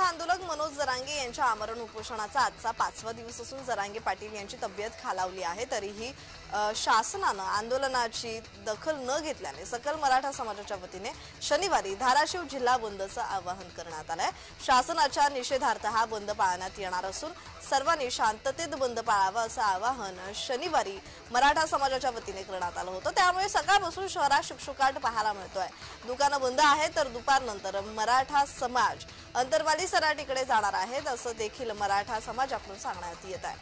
आंदोलक मनोज जरांगे यांच्या आमरण उपोषणाचा आजचा 5वा दिवस असून जरांगे पाटील यांची तब्येत खालावली आहे। तरीही शासनाने आंदोलनाची दखल न घेतल्याने सकल मराठा समाजाच्या वतीने शनिवारी धाराशिव जिल्हा बंदचं आवाहन करण्यात आलंय। शासनाच्या निषेधार्थ हा बंद पाळण्यात येणार असून सर्वांनी शांततेत बंद पाळावा असं आवाहन शनिवारी मराठा समाजाच्या वतीने करण्यात आलं होतं। त्यामुळे सकाळपासून शहरात शुकशुकाट पाहायला मिळतोय। दुकानं बंद आहेत तर दुपारनंतर मराठा समाज अंतरवाली सराटीकडे जाणार आहेत असं देखील मराठा समाजाकडून सांगण्यात येत आहे।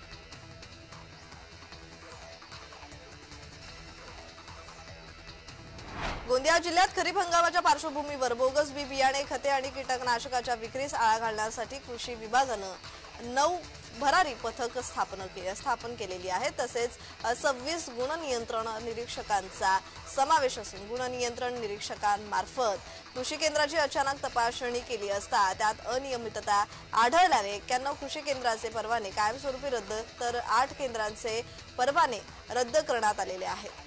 गोंदिया जिल्ह्यात खरीप हंगामाच्या पार्श्वभूमीवर बोगस बी बियाणे खते आणि कीटकनाशकाच्या विक्रीस आळा घालण्यासाठी कृषी विभागाने 9 भरारी पथक स्थापन केलेली आहे। तसेच 26 गुणनियंत्रण निरीक्षकांचा समावेश असून गुणनियंत्रण निरीक्षकांमार्फत कृषी केंद्राची अचानक तपासणी केली असता त्यात अनियमितता आढळल्याने 91 कृषी केंद्राचे परवाने कायमस्वरूपी रद्द तर 8 केंद्रांचे परवाने रद्द करण्यात आलेले आहेत।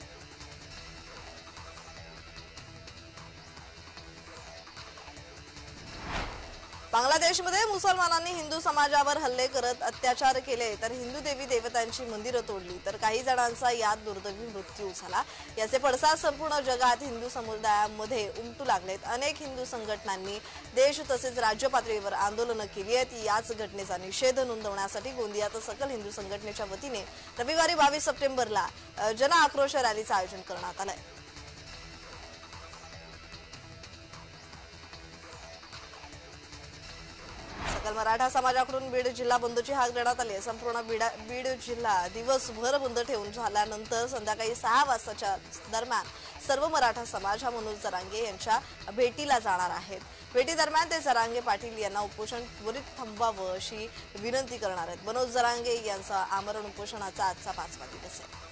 बांगलादेशमध्ये मुसलमानांनी हिंदू समाजावर हल्ले करत अत्याचार केले तर हिंदू देवी देवतांची मंदिरं तोडली तर काही जणांचा यात दुर्दैवी मृत्यू झाला। याचे पडसाद संपूर्ण जगात हिंदू समुदायामध्ये उमटू लागलेत। अनेक हिंदू संघटनांनी देश तसेच राज्य पातळीवर आंदोलनं केली आहेत। याच घटनेचा निषेध नोंदवण्यासाठी गोंदियात सकल हिंदू संघटनेच्या वतीने रविवारी 22 सप्टेंबरला जन आक्रोश रॅलीचं आयोजन करण्यात आलंय। सकल मराठा समाजाकडून बीड जिल्हा बंदची हाक देण्यात आली आहे। संपूर्ण बीड जिल्हा दिवसभर बंद ठेवून झाल्यानंतर संध्याकाळी 6 वाजताच्या दरम्यान सर्व मराठा समाज हा मनोज जरांगे यांच्या भेटीला जाणार आहेत। भेटी दरम्यान ते जरांगे पाटील यांना उपोषण त्वरित थांबवावं अशी विनंती करणार आहेत। मनोज जरांगे यांचा आमरण उपोषणाचा आजचा 5वा दिवस आहे।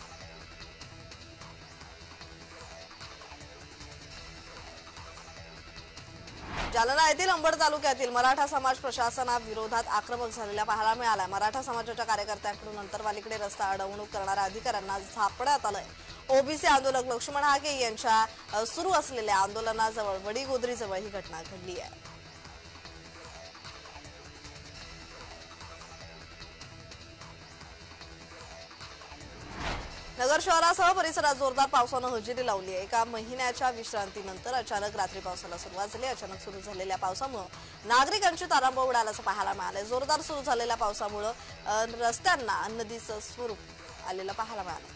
जालना येथील अंबड तालुक्यातील मराठा समाज प्रशासनाविरोधात आक्रमक झालेला पाहायला मिळाला। मराठा समाजाच्या कार्यकर्त्यांकडून अंतरवालीकडे रस्ता अडवणूक करणाऱ्या अधिकाऱ्यांना झापण्यात आलंय। ओबीसी आंदोलक लक्ष्मण हाके यांच्या सुरू असलेल्या आंदोलनाजवळ वडीगोद्रीजवळ ही घटना घडली आहे। नगर शहरासह परिसरात जोरदार पावसाने हजेरी लावली आहे। एका महिन्याच्या विश्रांतीनंतर अचानक रात्री पावसाला सुरुवात झाली। अचानक सुरू झालेल्या पावसामुळे नागरिकांची तारांबळ उडाल्याचं पाहायला मिळालं। जोरदार सुरू झालेल्या पावसामुळे रस्त्यांना नदीचं स्वरूप आलेलं पाहायला मिळालं।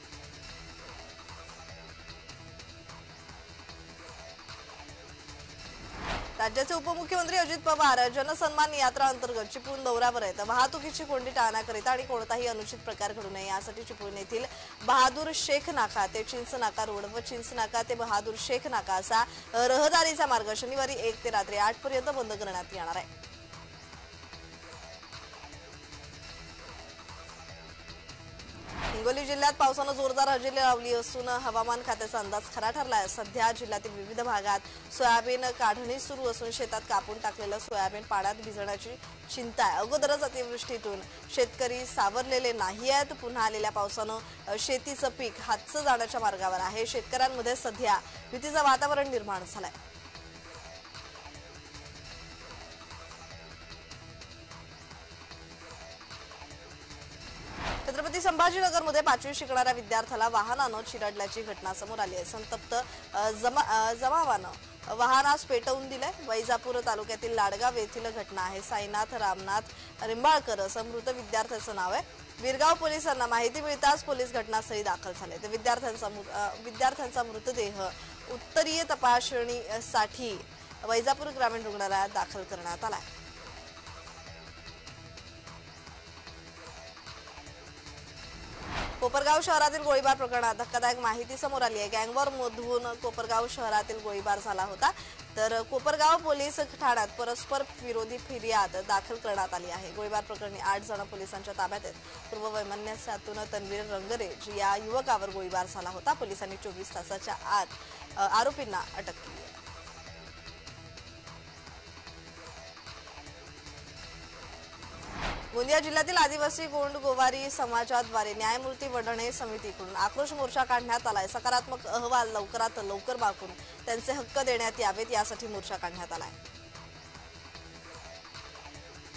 राज्याचे उपमुख्यमंत्री अजित पवार जनसन्मान यात्रा अंतर्गत चिपळूण दौऱ्यावर आहेत। वाहतुकीची कोंडी टाळण्याकरिता आणि कोणताही अनुचित प्रकार घडू नये यासाठी चिपळूण येथील बहादूर शेख नाका ते चिंच नाका रोड व चिंच नाका ते बहादूर शेख नाका असा रहदारीचा मार्ग शनिवारी 1 ते रात्री 8 पर्यंत बंद करण्यात येणार आहे। हिंगोली जिल्ह्यात पावसाने जोरदार हजेरी लावली असून हवामान खात्याचा अंदाज खरा ठरलाय। सध्या जिल्ह्यातील विविध भागात सोयाबीन काढणी सुरू असून शेतात कापून टाकलेलं सोयाबीन पाण्यात भिजण्याची चिंता आहे। अगोदरच अतिवृष्टीतून शेतकरी सावरलेले नाही आहेत। पुन्हा आलेल्या पावसानं शेतीचं पीक हातचं जाण्याच्या मार्गावर आहे। शेतकऱ्यांमध्ये सध्या भीतीचं वातावरण निर्माण झालंय। छत्रपती संभाजीनगरमध्ये 5वी शिकणाऱ्या विद्यार्थ्याला वाहनानं चिरडल्याची घटना समोर आली आहे। संतप्त जमावानं वाहनास पेटवून दिलंय। वैजापूर तालुक्यातील लाडगाव येथील घटना आहे। साईनाथ रामनाथ रिंबाळकर असं मृत विद्यार्थ्याचं नाव आहे। विरगाव पोलिसांना माहिती मिळताच पोलीस घटनास्थळी दाखल झाले। तर विद्यार्थ्यांचा मृतदेह उत्तरीय तपासणीसाठी वैजापूर ग्रामीण रुग्णालयात दाखल करण्यात आला आहे। कोपरगाव शहरातील गोळीबार प्रकरणात धक्कादायक माहिती समोर आली आहे। गँगवॉरमधून कोपरगाव शहरातील गोळीबार झाला होता। तर कोपरगाव पोलीस ठाण्यात परस्पर विरोधी फिर्याद दाखल करण्यात आली आहे। गोळीबार प्रकरणी 8 जण पोलिसांच्या ताब्यात आहेत। पूर्व वैमनस्यातून तन्वीर रंगरेज या युवकावर गोळीबार झाला होता। पोलिसांनी 24 तासाच्या आत आरोपींना अटक केली आहे। गोंदिया जिल्ह्यातील आदिवासी गोंड गोवारी समाजाद्वारे न्यायमूर्ती वडणे समितीकडून आक्रोश मोर्चा काढण्यात आलाय। सकारात्मक अहवाल लवकरात लवकर मागून त्यांचे हक्क देण्यात यावेत यासाठी मोर्चा काढण्यात आलाय।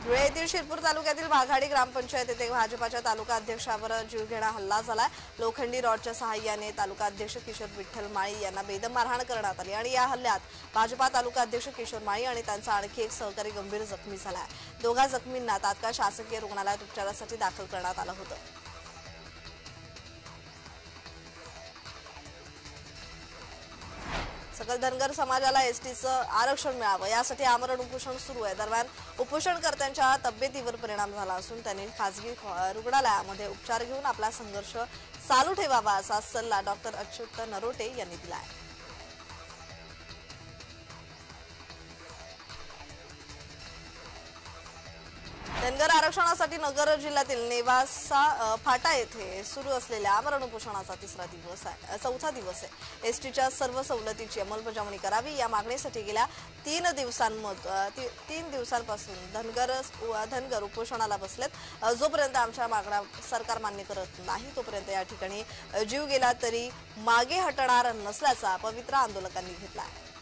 धुळे येथील शिरपूर तालुक्यातील वाघाडी ग्रामपंचायत येथे भाजपाच्या तालुका अध्यक्षावर जीवघेणा हल्ला झाला। लोखंडी रॉडच्या सहाय्याने तालुका अध्यक्ष किशोर विठ्ठल माळी यांना बेदम मारहाण करण्यात आली आणि या हल्ल्यात भाजपा तालुका अध्यक्ष किशोर माळी आणि त्यांचा आणखी एक सहकारी गंभीर जखमी झाला। दोघा जखमींना तात्काळ शासकीय रुग्णालयात उपचारासाठी दाखल करण्यात आलं होतं। सकल धनगर समाजाला एसटीचं आरक्षण मिळावं यासाठी आमरण उपोषण सुरू आहे। दरम्यान उपोषणकर्त्यांच्या तब्येतीवर परिणाम झाला असून त्यांनी खासगी रुग्णालयामध्ये उपचार घेऊन आपला संघर्ष चालू ठेवावा असा सल्ला डॉक्टर अच्युत नरोटे यांनी दिला आहे। धनगर आरक्षणासाठी नगर जिल्ह्यातील नेवासा फाटा येथे सुरू असलेल्या आमरण उपोषणाचा चौथा दिवस आहे। एसटीच्या सर्व सवलतीची अंमलबजावणी करावी या मागणीसाठी गेल्या 3 दिवसांपासून धनगर उपोषणाला बसलेत। जोपर्यंत आमच्या मागण्या सरकार मान्य करत नाही तोपर्यंत या ठिकाणी जीव गेला तरी मागे हटणार नसल्याचा पवित्रा आंदोलकांनी घेतला आहे।